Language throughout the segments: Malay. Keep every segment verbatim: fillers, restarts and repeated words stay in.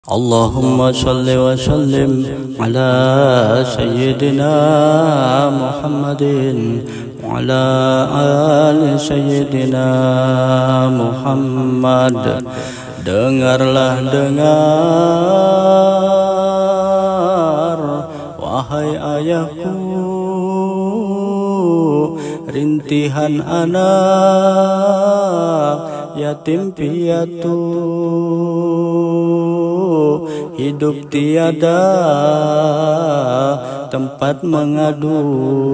Allahumma salli wa sallim ala sayyidina Muhammadin wa ala ali sayyidina Muhammad. Dengarlah, dengar, wahai ayahku, rintihan anak yatim piatu, hidup tiada tempat mengadu,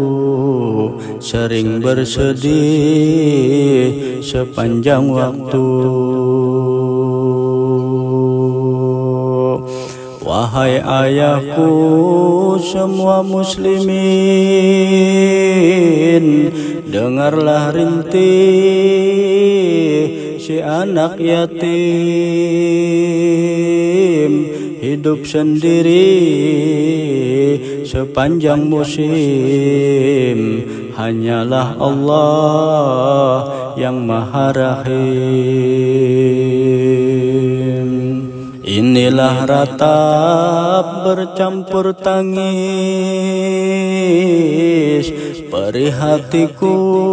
sering bersedih sepanjang waktu. Wahai ayahku, semua muslimin, dengarlah rintih si anak yatim, hidup sendiri sepanjang musim. Hanyalah Allah yang Maha Rahim. Inilah ratap bercampur tangis, perih hatiku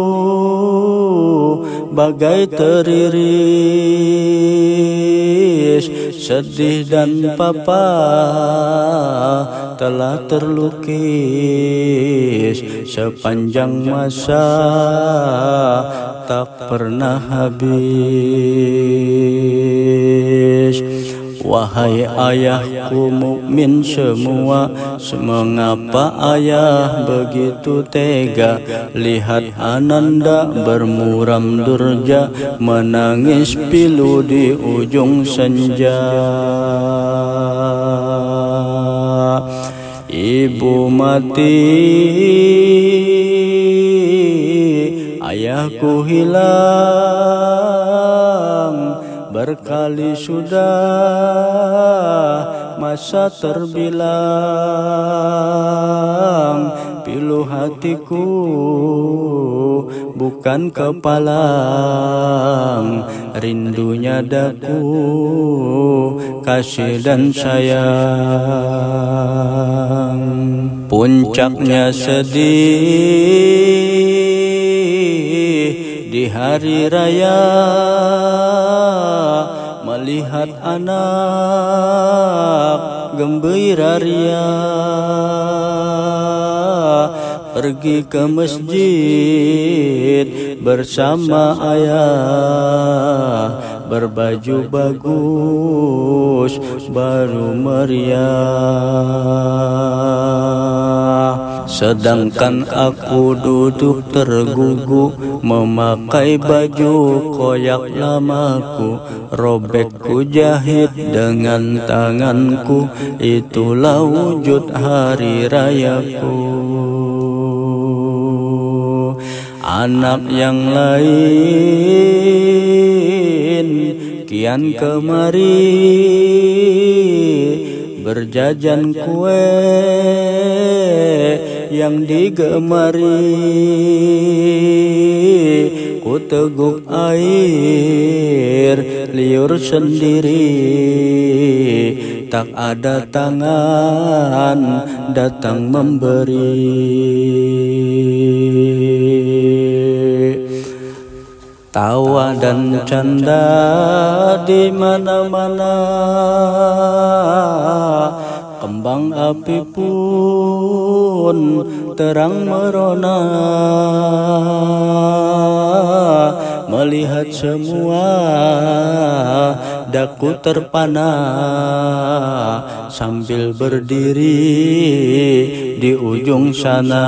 bagai teriris, sedih dan papa telah terlukis sepanjang masa tak pernah habis. Wahai ayahku mukmin semua, mengapa ayah begitu tega lihat ananda bermuram durja, menangis pilu di ujung senja. Ibu mati, ayahku hilang, berkali sudah masa terbilang. Pilu hatiku bukan kepalang, rindunya daku kasih dan sayang. Puncaknya sedih di hari raya, melihat anak gembira ria, pergi ke masjid bersama ayah, berbaju bagus baru meriah. Sedangkan aku duduk tergugu, memakai baju koyak lamaku, robek ku jahit dengan tanganku, itulah wujud hari rayaku. Anak yang lain kian kemari, berjajan kue yang digemari, ku teguk air liur sendiri, tak ada tangan datang memberi. Tawa dan canda di mana-mana, kembang api pun terang merona, melihat semua daku terpana, sambil berdiri di ujung sana.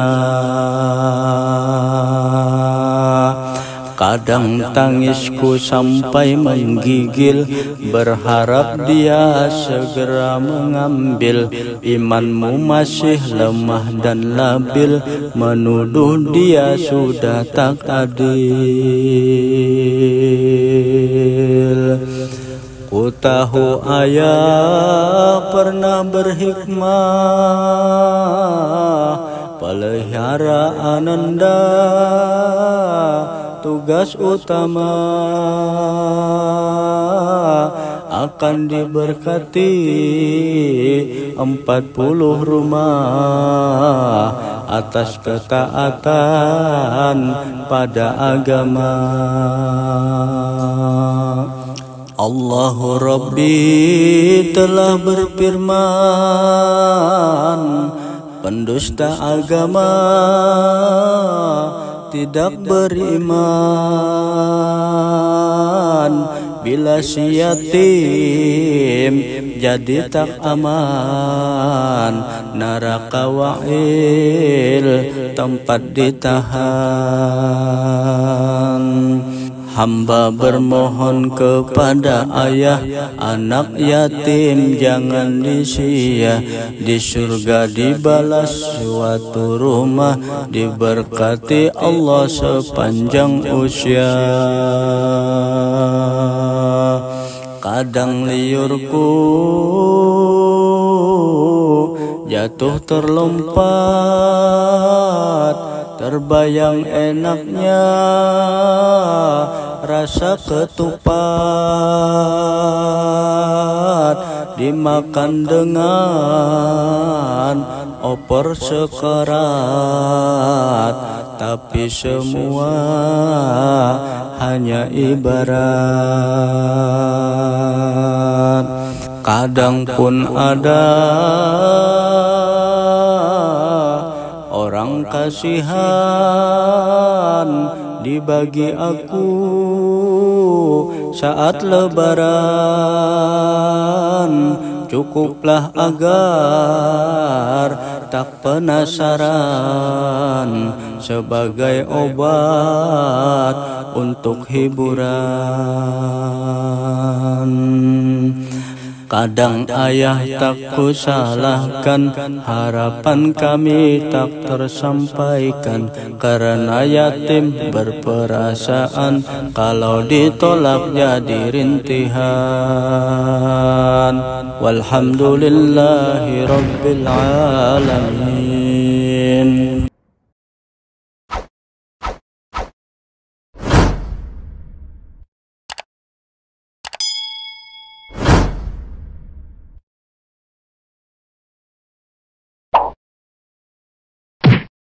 Kadang tangisku sampai menggigil, berharap dia segera mengambil. Imanmu masih lemah dan labil, menuduh dia sudah tak adil. Ku tahu ayah pernah berhikmah, pelihara ananda tugas utama. akan diberkati empat puluh rumah atas ketaatan pada agama. Allahu Rabbi telah berfirman, pendusta agama tidak beriman bila si yatim jadi tak aman, neraka wa'il tempat ditahan. Hamba bermohon kepada ayah, anak yatim jangan disia. Di surga dibalas suatu rumah, diberkati Allah sepanjang usia. Kadang liurku jatuh terlompat, terbayang enaknya rasa ketupat, dimakan dengan opor sekarat, tapi semua hanya ibarat. Kadang pun ada orang kasihan dibagi aku saat lebaran, cukuplah agar tak penasaran, sebagai obat untuk hiburan. Kadang ayah tak kusalahkan, harapan kami tak tersampaikan, karena yatim berperasaan, kalau ditolak jadi rintihan. Walhamdulillahi rabbil alamin.